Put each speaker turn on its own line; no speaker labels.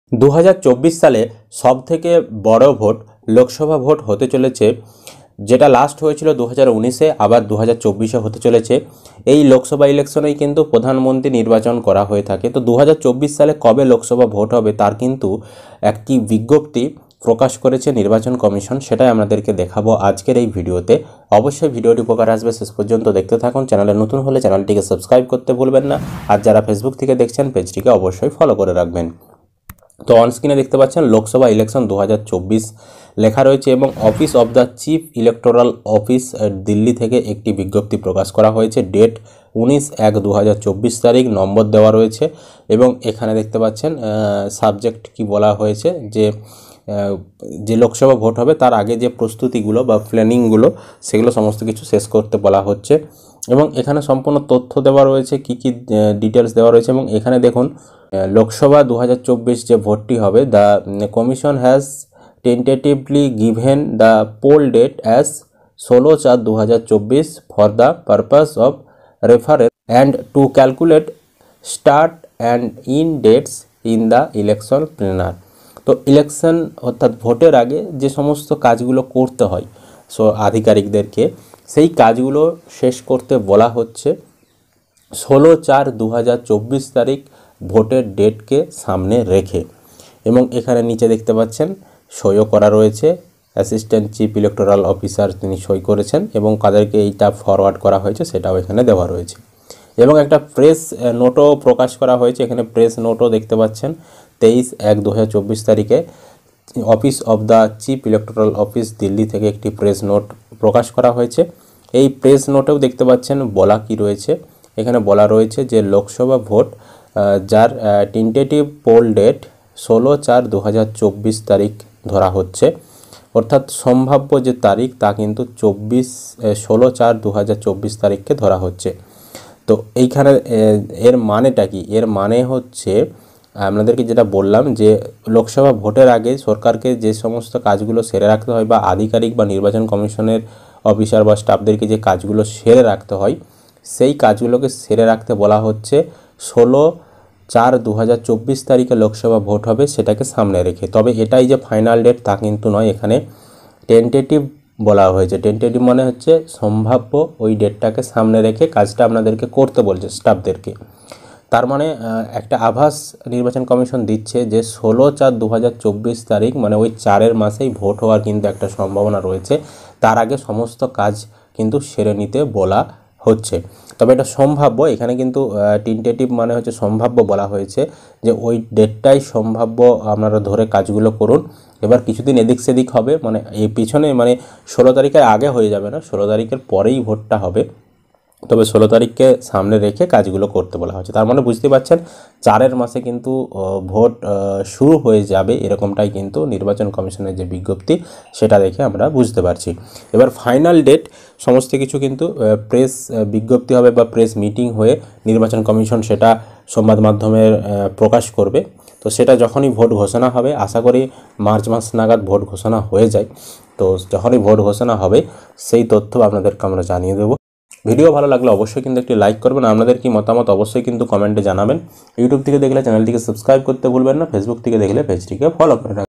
2024 সালে সবথেকে বড় ভোট লোকসভা ভোট হতে চলেছে, যেটা লাস্ট হয়েছিল 2019-এ, আবার 2024-এ হতে চলেছে। এই লোকসভা ইলেকশনেই কিন্তু প্রধানমন্ত্রী নির্বাচন করা হয়ে থাকে। তো 2024 সালে কবে লোকসভা ভোট হবে তার কিন্তু একটি বিজ্ঞপ্তি প্রকাশ করেছে নির্বাচন কমিশন, সেটাই আমাদেরকে দেখাবো আজকের এই ভিডিওতে। অবশ্যই ভিডিওটি উপকার আসবে, শেষ পর্যন্ত দেখতে থাকুন। চ্যানেলে নতুন হলে চ্যানেলটিকে সাবস্ক্রাইব করতে ভুলবেন না, আর যারা ফেসবুক থেকে দেখছেন পেজটিকে অবশ্যই ফলো করে রাখবেন। তো অনস্ক্রিনে দেখতে পাচ্ছেন লোকসভা ইলেকশন 2024 লেখা রয়েছে এবং office of the chief electoral office Delhi থেকে একটি বিজ্ঞপ্তি প্রকাশ করা হয়েছে। ডেট 19/1/2024 তারিখ, নম্বর দেওয়া রয়েছে এবং এখানে দেখতে পাচ্ছেন সাবজেক্ট কি বলা হয়েছে, যে লোকসভা ভোট হবে তার আগে যে প্রস্তুতিগুলো বা প্ল্যানিংগুলো সেগুলো সমস্ত কিছু শেষ করতে বলা হচ্ছে এবং এখানে সম্পূর্ণ তথ্য দেওয়া রয়েছে, কি কি ডিটেলস দেওয়া রয়েছে। এবং এখানে দেখুন লোকসভা 2024 যে ভোটটি হবে, the commission has tentatively given the poll date as 16/4/2024 for the purpose of reference and to calculate start and end dates in the election planner. তো ইলেকশন অর্থাৎ ভোটের আগে যে সমস্ত কাজগুলো করতে হয় আধিকারিকদেরকে, সেই কাজগুলো শেষ করতে বলা হচ্ছে 16/4/2024 তারিখ ভোটের ডেটকে সামনে রেখে। এবং এখানে নিচে দেখতে পাচ্ছেন সইও করা রয়েছে, অ্যাসিস্ট্যান্ট চিফ ইলেকটোরাল অফিসার তিনি সই করেছেন এবং কাদেরকে এইটা ফরওয়ার্ড করা হয়েছে সেটাও এখানে দেওয়া রয়েছে। এবং একটা প্রেস নোটও প্রকাশ করা হয়েছে, এখানে প্রেস নোটও দেখতে পাচ্ছেন 23/1/2024 তারিখে office of the chief electoral office Delhi থেকে একটি প্রেস নোট প্রকাশ করা হয়েছে। এই প্রেস নোটেও দেখতে পাচ্ছেন বলা কি রয়েছে, এখানে বলা রয়েছে যে লোকসভা ভোট যার টেন্টেটিভ পোল ডেট 16/4/2024 তারিখ ধরা হচ্ছে, অর্থাৎ সম্ভাব্য যে তারিখ তা কিন্তু 16/4/2024 তারিখকে ধরা হচ্ছে। তো এইখানে এর মানেটা কি? এর মানে হচ্ছে আপনাদেরকে যেটা বললাম যে লোকসভা ভোটের আগে সরকারকে যে সমস্ত কাজগুলো সেরে রাখতে হয় বা আধিকারিক বা নির্বাচন কমিশনের অফিসার বা স্টাফদেরকে যে কাজগুলো সেরে রাখতে হয়, সেই কাজগুলোকে সেরে রাখতে বলা হচ্ছে 16/4/2024 তারিখে লোকসভা ভোট হবে সেটাকে সামনে রেখে। তবে এটাই যে ফাইনাল ডেট তা কিন্তু নয়, এখানে টেন্টেটিভ বলা হয়েছে। টেন্টেটিভ মানে হচ্ছে সম্ভাব্য, ওই ডেটটাকে সামনে রেখে কাজটা আপনাদেরকে করতে বলছে স্টাফদেরকে। তার মানে একটা আভাস নির্বাচন কমিশন দিচ্ছে যে 16/4/2024 তারিখ মানে ওই 4 মাসেই ভোট হওয়ার কিন্তু একটা সম্ভাবনা রয়েছে। তার আগে সমস্ত কাজ কিন্তু সেরে নিতে বলা হচ্ছে। তবে এটা সম্ভাব্য, এখানে কিন্তু টেন্টেটিভ মানে হচ্ছে সম্ভাব্য বলা হয়েছে যে ওই ডেটটাই সম্ভাব্য, আপনারা ধরে কাজগুলো করুন। এবার কিছুদিন এদিক সেদিক হবে, মানে এই পিছনে মানে 16 তারিখের আগে হয়ে যাবে না, 16 তারিখের পরেই ভোটটা হবে। তবে 16 তারিখকে সামনে রেখে কাজগুলো করতে বলা হচ্ছে। তার মানে বুঝতে পারছেন 4 মাসে কিন্তু ভোট শুরু হয়ে যাবে, এরকমটাই কিন্তু নির্বাচন কমিশনের যে বিজ্ঞপ্তি সেটা দেখে আমরা বুঝতে পারছি। এবার ফাইনাল ডেট সমস্ত কিছু কিন্তু প্রেস বিজ্ঞপ্তি হবে বা প্রেস মিটিং হয়ে নির্বাচন কমিশন সেটা সংবাদ মাধ্যমে প্রকাশ করবে। তো সেটা যখনই ভোট ঘোষণা হবে, আশা করি মার্চ মাস নাগাদ ভোট ঘোষণা হয়ে যায়, তো যখনই ভোট ঘোষণা হবে সেই তথ্য আপনাদেরকে আমরা জানিয়ে দেবো। ভিডিও ভালো লাগলে অবশ্যই কিন্তু একটি লাইক করবেন, আপনাদের কি মতামত অবশ্যই কিন্তু কমেন্টে জানাবেন। ইউটিউব থেকে দেখলে চ্যানেলটিকে সাবস্ক্রাইব করতে ভুলবেন না, ফেসবুক থেকে দেখলে পেজটিকে ফলো করে রাখবেন।